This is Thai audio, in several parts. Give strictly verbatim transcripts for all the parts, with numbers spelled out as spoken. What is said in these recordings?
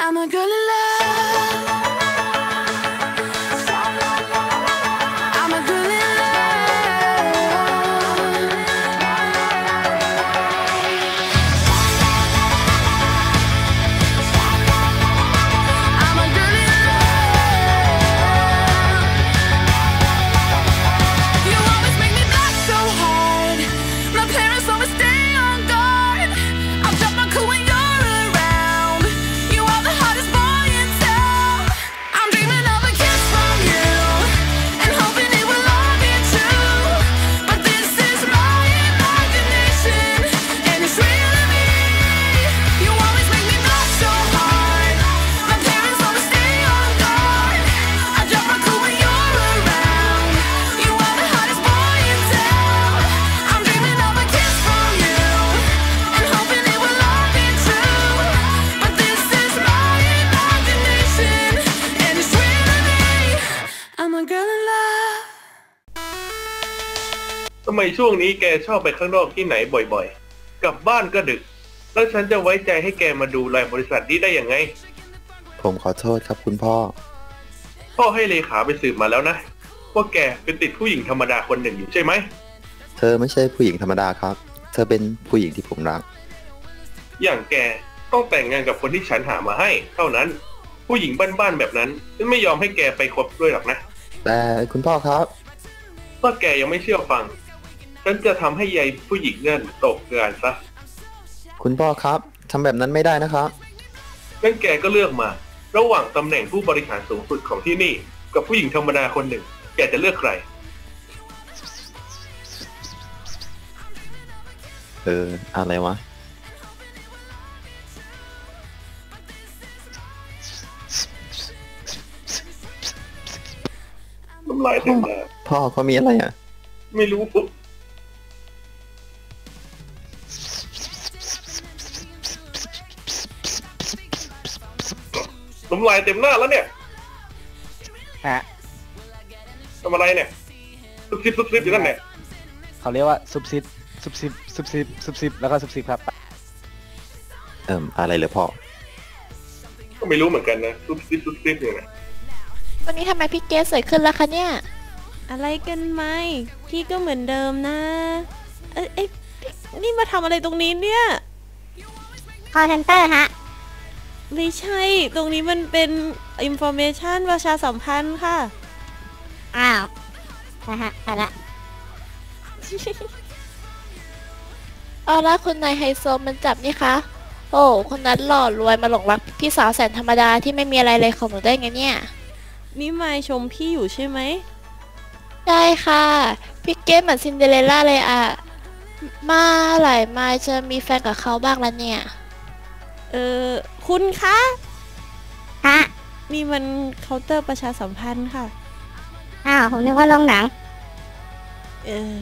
I'm a girl in love. I'm a girl in love. I'm a girl in love. You always make me laugh so hard. My parents always stay on guard. I'll drop my cool when you're around. You are the hottest boy in town. I'm dreaming of a kiss from you and hoping it will all be true. But this is my imagination and it's real to me. You always make me laugh so hard. My parents always stay on guard. I drop my cool when you're around. You are the hottest boy in town. I'm dreaming of a kiss from you and hoping it will all be true. But this is my imagination and it's real to me. I'm a girl in love. ทำไมช่วงนี้แกชอบไปข้างนอกที่ไหนบ่อยๆ กลับบ้านก็ดึก แล้วฉันจะไว้ใจให้แกมาดูแลบริษัทนี้ได้ยังไงผมขอโทษครับคุณพ่อพ่อให้เลขาไปสืบมาแล้วนะ ว่าแกเป็นติดผู้หญิงธรรมดาคนหนึ่งอยู่ใช่ไหมเธอไม่ใช่ผู้หญิงธรรมดาครับ เธอเป็นผู้หญิงที่ผมรักอย่างแกต้องแต่งงานกับคนที่ฉันหามาให้ เท่านั้น ผู้หญิงบ้านๆแบบนั้นฉันไม่ยอมให้แกไปคบด้วยหรอกนะแต่คุณพ่อครับถ้าแกยังไม่เชื่อฟัง ฉันจะทำให้ยายผู้หญิงนั่นตกงานซะคุณพ่อครับทำแบบนั้นไม่ได้นะครับงั้นแกก็เลือกมา ระหว่างตำแหน่งผู้บริหารสูงสุดของที่นี่ กับผู้หญิงธรรมดาคนหนึ่ง แกจะเลือกใครเอออะไรวะน้ำลายเต็มหน้าพ่อเขามีอะไรอ่ะไม่รู้ปุ๊บน้ำลายเต็มหน้าแล้วเนี่ยฮะทำอะไรเนี่ยซุบซิบซุบซิบอยู่นั่นแหละเขาเรียกว่าซุบซิบซุบซิบซุบซิบซุบซิบแล้วก็ซุบซิบครับเอิ่มอะไรเหรอพ่อก็ไม่รู้เหมือนกันนะซุบซิบซุบซิบเนี่ยนะวันนี้ทำไมพี่เกสสวยขึ้นแล้วคะเนี่ยอะไรกันไหมพี่ก็เหมือนเดิมนะ เอ้ยเอ้ยพี่นี่มาทำอะไรตรงนี้เนี่ยคอเซนเตอร์ฮะไม่ใช่ตรงนี้มันเป็น information ประชาสัมพันธ์ค่ะอ้าวนะฮะเอาละ เอาละคุณนายไฮโซมันจับนี่คะ โอ้คนนั้นหล่อรวยมาหลงรักพี่สาวแสนธรรมดาที่ไม่มีอะไรเลยของหนูได้ไงเนี่ยนี่มายชมพี่อยู่ใช่ไหมได้ค่ะ พี่เกสเหมือนซินเดอเรลล่าเลยอะมาไหลมาจะมีแฟนกับเขาบ้างแล้วเนี่ยเออคุณคะฮะนี่มันเคาน์เตอร์ประชาสัมพันธ์ค่ะอ้าวผมนึกว่าโรงหนังเออ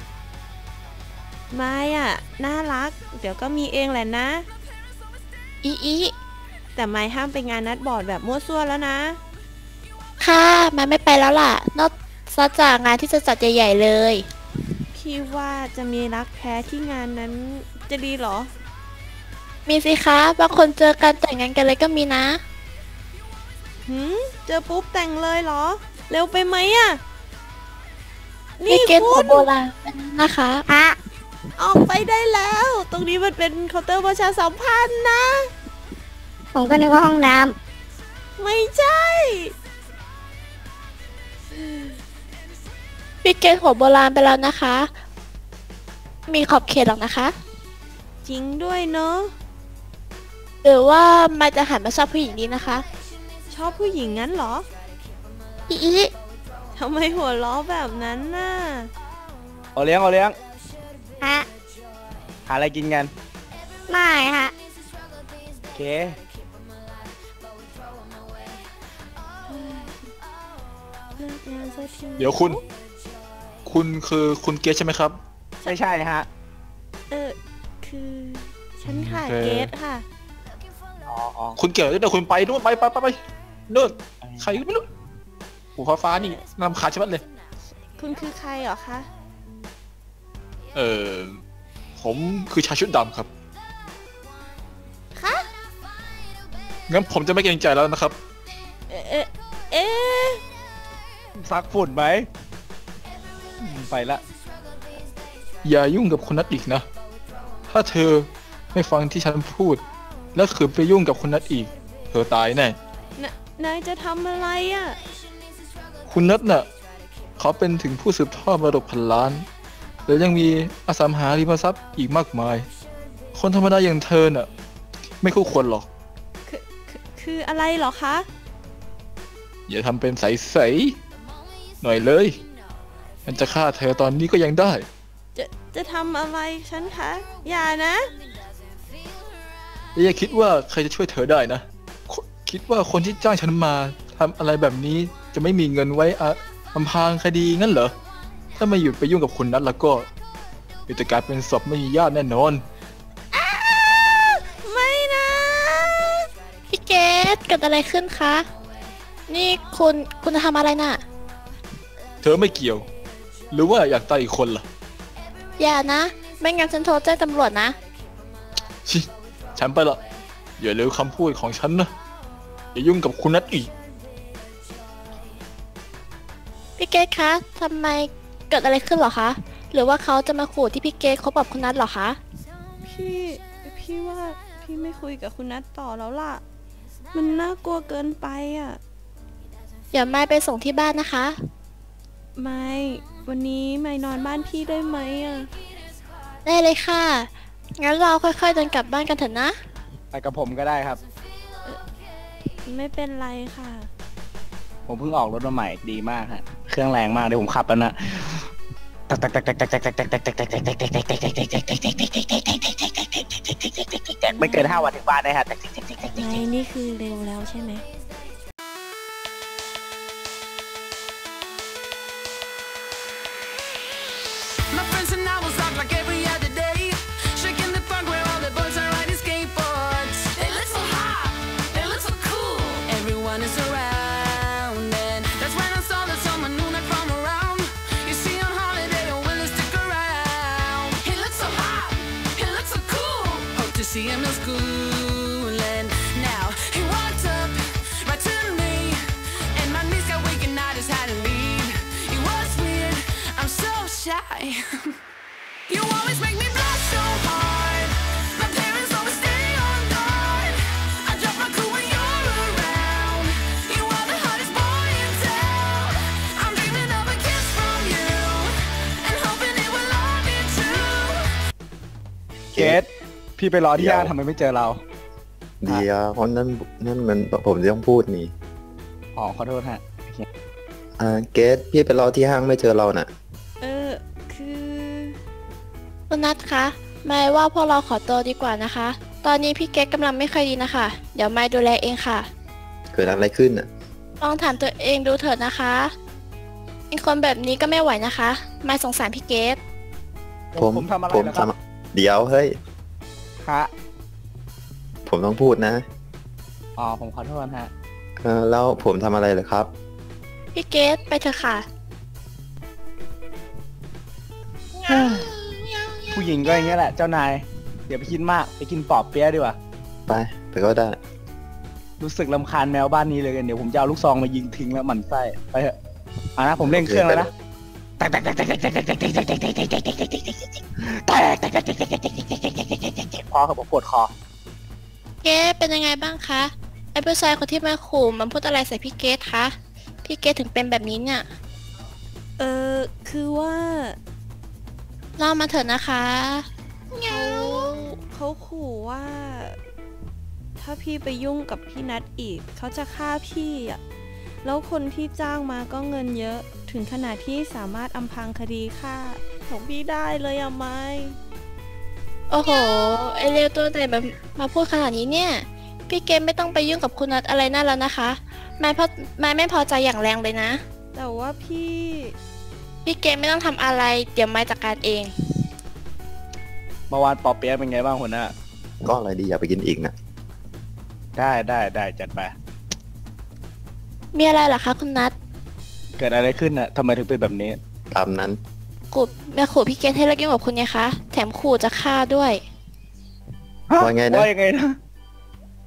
มายอ่ะน่ารัก เดี๋ยวก็มีเองแหละนะอีอีแต่มายห้ามไปงานนัดบอร์ดแบบมั่วซั่วแล้วนะค่ะมาไม่ไปแล้วล่ะ นอกจากงานที่จะจัดใหญ่ๆเลยพี่ว่าจะมีรักแท้ที่งานนั้นจะดีเหรอมีสิคะบางคนเจอกันแต่งงานกันเลยก็มีนะหืมเจอปุ๊บแต่งเลยเหรอ เร็วไปไหมอะพี่นี่เกตคุของณโบราณนะคะฮะออกไปได้แล้ว ตรงนี้มันเป็นเคาน์เตอร์ประชาสัมพันธ์นะผมก็นึกว่าห้องน้ไม่ใช่ำพี่เกตหัวโบราณไปแล้วนะคะ มีขอบเขตหรอกนะคะจริงด้วยเนาะหรือว่ามาจะหันมาชอบผู้หญิงดีนะคะชอบผู้หญิงงั้นเหรออีอีทำไมหัวล้อแบบนั้นน่ะโอเลี้ยงโอเลี้ยงฮะหาอะไรกินกันไม่ฮะโอเคเลิกงานสักทีเดี๋ยวคุณ คุณคือคุณเกสใช่ไหมครับใช่ใช่ฮะเออคือฉันค่ะโอเคเกตค่ะอ๋ออ๋อคุณเกี่ยวเดี๋ยวคุณไปนู่นไปไปไปไปนู่นใครก็ไม่รู้หัวฟ้าฟ้านี่นำขาดใช่ไหมเลยคุณคือใครเหรอคะเออผมคือชายชุดดำครับคะงั้นผมจะไม่เกรงใจแล้วนะครับเอ๊ะเอ๊ะเอ๊ะซักฝุ่นไหมอืมไปละอย่ายุ่งกับคนนัดอีกนะ ถ้าเธอไม่ฟังที่ฉันพูด แล้วขืนไปยุ่งกับคนนัดอีก เธอตายแน่นนายจะทำอะไรอ่ะคุณนัทน่ะเขาเป็นถึงผู้สืบทอดมรดกพันล้านแล้วยังมีอสังหาริมทรัพย์อีกมากมาย คนธรรมดาอย่างเธอน่ะไม่คู่ควรหรอกคือคือคืออะไรเหรอคะอย่าทำเป็นใสๆหน่อยเลยมันจะฆ่าเธอตอนนี้ก็ยังได้จะจะทำอะไรฉันคะ อย่านะและอย่าคิดว่าใครจะช่วยเธอได้นะคคิดว่าคนที่จ้างฉันมาทำอะไรแบบนี้จะไม่มีเงินไว้อะอำพรางคดีงั้นเหรอ ถ้าไม่หยุดไปยุ่งกับคุณนัทแล้วก็เดี๋ยวจะกลายเป็นศพไม่มีญาติแน่นอนไม่นะพี่เกดเกิดอะไรขึ้นคะ นี่คุณคุณจะทำอะไรน่ะเธอไม่เกี่ยว หรือว่าอยากตายอีกคนล่ะอย่านะ ไม่งั้นฉันโทรแจ้งตำรวจนะชิฉันไปละอย่าลืมคำพูดของฉันนะอย่ายุ่งกับคุณนัทอีกพี่เกดคะทำไมเกิดอะไรขึ้นเหรอคะ หรือว่าเขาจะมาขู่ที่พี่เกดคบกับคุณนัทเหรอคะพี่พี่ว่าพี่ไม่คุยกับคุณนัทต่อแล้วล่ะ มันน่ากลัวเกินไปอ่ะเดี๋ยวไม่ไปส่งที่บ้านนะคะไม่วันนี้ไม่นอนบ้านพี่ได้ไหมอ่ะได้เลยค่ะ งั้นเราค่อยๆเดินกลับบ้านกันเถอะนะไปกับผมก็ได้ครับไม่เป็นไรค่ะผมเพิ่งออกรถมาใหม่ดีมากฮะ เครื่องแรงมากเดี๋ยวผมขับแล้วนะไม่เกินห้าวันถึงบ้านได้ฮะนายนี่คือเร็วแล้วใช่ไหม My friends and I will talk like every other day. Shaking the park where all the boys are riding skateboards. They look so hot, they look so cool. Everyone is around, and that's when I saw that someone new not from around. You see on holiday, or will he stick around? He looks so hot, he looks so cool. Hope to see him in school, and now he walked up right to me, and my knees got weak and I just had to leave. It was weird, I'm so shy. You always make me blush so hard. My parents always stay on guard. I drop my cool when you're around. You are the hottest boy in town. I'm dreaming of a kiss from you and hoping it will all be true. เกดพี่ไปรอที่ย่านทำไมไม่เจอเราเดียวเพราะนั่นนั่นมันผมจะต้องพูดนี่อ๋อขอโทษฮะอ่าเกตพี่ไปรอที่ห้างไม่เจอเราน่ะเออ คือคุณนัทคะไม่ว่าพวกเราขอตัวดีกว่านะคะ ตอนนี้พี่เกดกำลังไม่ค่อยดีนะคะ เดี๋ยวไม่ดูแลเองค่ะเกิดอะไรขึ้นน่ะลองถามตัวเองดูเถิดนะคะเป็นคนแบบนี้ก็ไม่ไหวนะคะ ไม่สงสารพี่เกดผมผมทำอะไรผมนะครับทำเดี๋ยวเฮ้ยฮะผมต้องพูดนะอ๋อผมขอโทษฮะเออแล้วผมทำอะไรเหรอครับพี่เกดไปเถอะค่ะผู้หญิงก็อย่างเงี้ยแหละเจ้านายอย่าไปคิดมากไปกินปอบเปี๊ยะดีกว่าไปไปก็ได้รู้สึกรำคาญแมวบ้านนี้เลยกันเดี๋ยวผมจะเอาลูกซองมายิงทิ้งแล้วหมั่นไส้ไปเถอะอ่ะนะผมเร่งเครื่องแล้วนะพอครับผมปวดคอเกดเป็นยังไงบ้างคะไอ้ผู้ชายคนที่มาขู่มันพูดอะไรใส่พี่เกดคะพี่เกดถึงเป็นแบบนี้เนี่ยเออ คือว่าเล่ามาเถอะนะคะเขาเขาขู่ว่า ถ้าพี่ไปยุ่งกับพี่นัทอีก เขาจะฆ่าพี่อ่ะ แล้วคนที่จ้างมาก็เงินเยอะ ถึงขนาดที่สามารถอำพรางคดีฆ่าของพี่ได้เลยอะไม่โอ้โห ไอเลวตัวไหนแบบมาพูดขนาดนี้เนี่ย พี่เกมไม่ต้องไปยุ่งกับคุณนัทอะไรนั่นแล้วนะคะแม่พอแม่ไม่พอใจอย่างแรงเลยนะแต่ว่าพี่พี่เกมไม่ต้องทำอะไร เดี๋ยวไม่จัดการเองเมื่อวานปอบเปี๊ยะเป็นไงบ้างหัวหน้าก็อะไรดีอยากไปกินอีกนะได้ได้ได้จัดไปมีอะไรเหรอคะคุณนัทเกิดอะไรขึ้นน่ะทำไมถึงเป็นแบบนี้ตามนั้นขู่แม่ขู่พี่เกมให้เลิกยุ่งกับคุณไงคะ แถมขู่จะฆ่าด้วยว่าไงนะว่ายังไงนะ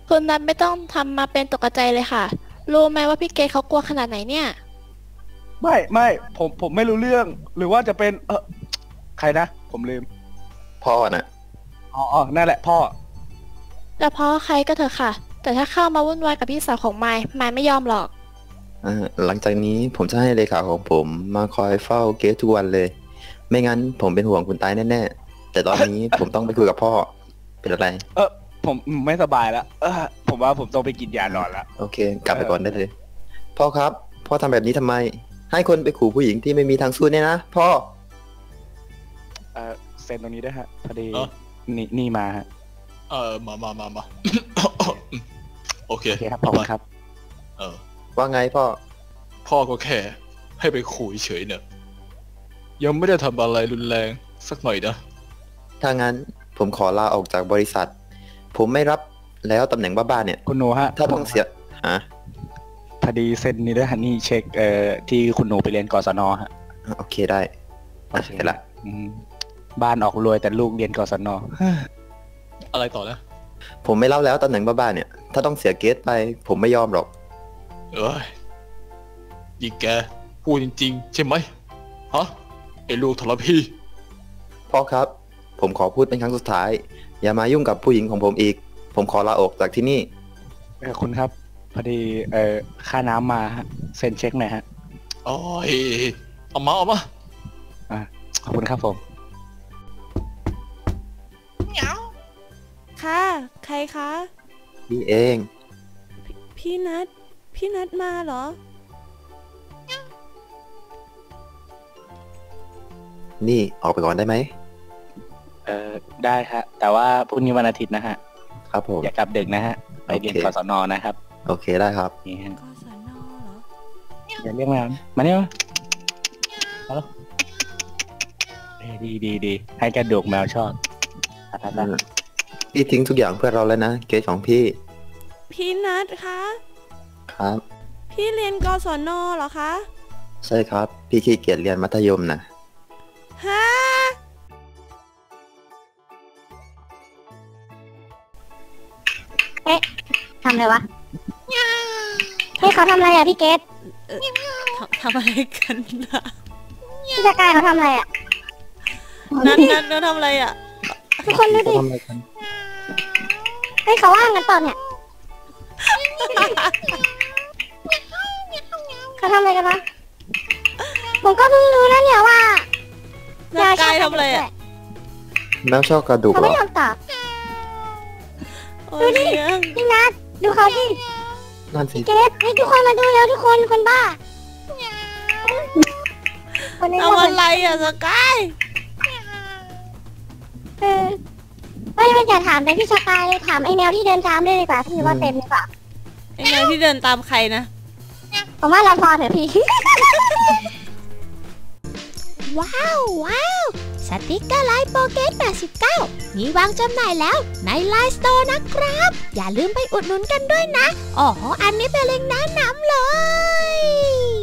คุณนัทไม่ต้องทำมาเป็นตกใจเลยค่ะ รู้ไหมว่าพี่เกดเขากลัวขนาดไหนเนี่ยไม่ไม่ผมผมไม่รู้เรื่อง หรือว่าจะเป็นเออใครนะ ผมลืมพ่อน่ะอ๋ออ๋อนั่นแหละพ่อแต่เพราะใครก็เถอะค่ะ แต่ถ้าเข้ามาวุ่นวายกับพี่สาวของไมค์ไมค์ไม่ยอมหรอกอ่าหลังจากนี้ผมจะให้เลขาของผมมาคอยเฝ้าเกสทุกวันเลย ไม่งั้นผมเป็นห่วงคุณตายแน่ๆ แต่ตอนนี้ ผมต้องไปคุยกับพ่อ เป็นอะไรเออผมไม่สบายแล้วเออผมว่าผมต้องไปกินยานอนละโอเค กลับไปก่อนได้เลย พ่อครับ พ่อทำแบบนี้ทำไม ให้คนไปขู่ผู้หญิงที่ไม่มีทางสู้เนี่ยนะ พ่อเออเซ็นตรงนี้ด้วยฮะพอดีเอ้อนี่นี่มาฮะเออมามามามา โอเคโอเคครับขอบคุณครับเออว่าไงพ่อพ่อก็แค่ให้ไปคุยเฉยเนี่ยยังไม่ได้ทำอะไรรุนแรงสักหน่อยนะถ้างั้นผมขอลาออกจากบริษัท ผมไม่รับแล้วตำแหน่งบ้าๆเนี่ยคุณหนูฮะถ้าต้องเสียฮะพอดีเซ็นนี่ด้วยฮะนี่เช็คเอ่อที่คุณหนูไปเรียนกศนฮะโอเคได้โอเคละอืมบ้านออกรวยแต่ลูกเรียนกศนอะไรต่อนะผมไม่รับแล้วตำแหน่งบ้าๆเนี่ย ถ้าต้องเสียเกสไป ผมไม่ยอมหรอกเอ้ยนี่แกพูดจริงๆ ใช่ไหมฮะไอ้ลูกทรพีพ่อครับ ผมขอพูดเป็นครั้งสุดท้าย อย่ามายุ่งกับผู้หญิงของผมอีก ผมขอลาออกจากที่นี่เออคุณครับ พอดีเอ่อค่าน้ำมาฮะเซ็นเช็คหน่อยฮะโอ้ยเอามาเอามาอ่าขอบคุณครับผมค่ะ ใครคะนี่เองพี่นัทพี่นัทมาเหรอนี่ออกไปก่อนได้ไหมเออได้ฮะแต่ว่าพรุ่งนี้วันอาทิตย์นะฮะครับผมอย่ากลับดึกนะฮะไปเรียนโอเคกศนนะครับโอเคได้ครับนี่ฮะกศนเหรออย่าเรียกแมวนะมาเนี่ยมามาแล้วเอ้ยดีดีดีให้กระดูกแมวชอบไปไปไปพี่ทิ้งทุกอย่างเพื่อเราแล้วนะ เกสของพี่พี่นัทคะครับพี่เรียนกศนเหรอคะใช่ครับ พี่ขี้เกียจเรียนมัธยมนะฮะทำอะไรวะให้เขาทำอะไรอ่ะพี่เกดทำทำอะไรกันนะพี่สกายเขาทำอะไรอ่ะนัทนัทนัททำอะไรอ่ะทุกคนดูดิทำอะไรกันให้เขาว่างกันเปล่าเนี่ยเขาทำอะไรกันวะผมก็เพิ่งรู้นะเนี่ยว่านัทกายทำอะไรอ่ะแมวชอบกระดูกเขาเหรไม่อยอมตอบโอ้ยเลี้ยงพี่นัทดูเขาดินั่นสิเกดให้ทุกคนมาดูแล้วทุกคนคนบ้าคนนี้ทำอะไรอ่ะสกายเออไม่ไม่จะถามแต่พี่สกายเลยถามไอ้แนวที่เดินตามด้วยดีกว่าพี่ว่าเต็มหรือเปล่าไอ้นายที่เดินตามใครนะผมว่าเราพอเถอะพี่ว้าวว้าวสติกเกอร์ไลน์โปเกตแปดสิบเก้ามีวางจำหน่ายแล้วในไลน์สโตร์นะครับ อย่าลืมไปอุดหนุนกันด้วยนะอ๋ออันนี้เป็นเล็งก์แนะนำเลย